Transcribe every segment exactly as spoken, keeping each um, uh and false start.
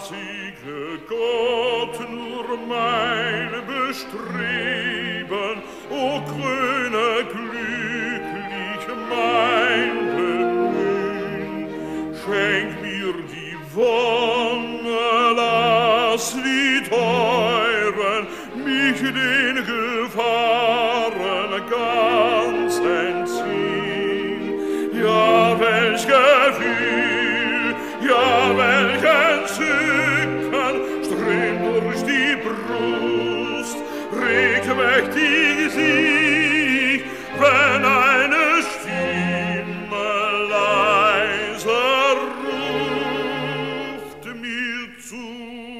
barmherzige Gott, nur mein Bestreben, o kröne glücklich mein Bemühen. Schenk mir die Wonne, lass die Teuren mich den Gefahren ganz entziehen. Ja, welch Gefühl, ja, welch Entzücken strömt durch die Brust, regt mächtig sich, wenn eine Stimme leise ruft mir zu.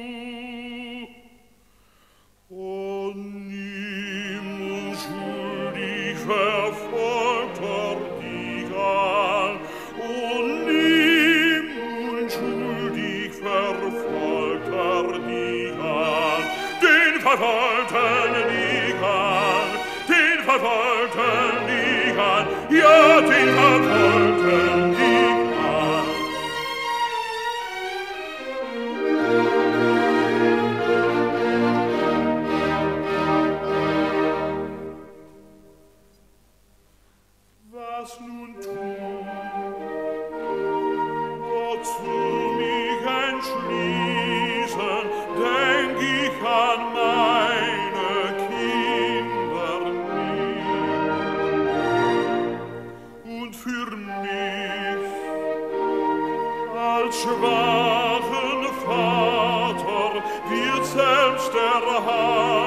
O nimm unschuldig Verfolgter dich an, o nimm unschuldig Verfolgter dich an, den Verfolgten dich an, den Verfolgten dich an, ja, den Verfolgten dich an. Was nun tun? Wozu mich entschließen? Denk ich an meine Kinder nie. Und für mich als schwachen Vater wird selbst der Herr